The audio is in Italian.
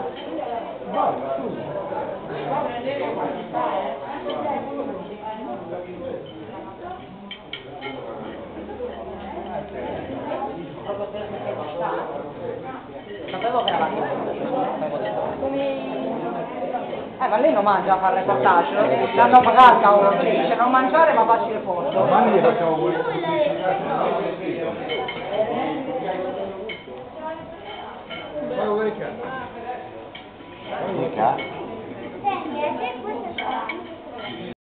Sapevo che era ma lei non mangia a fare reportage? L'hanno pagata oggi, dice non mangiare ma facci le foto. Domani gli facciamo pure il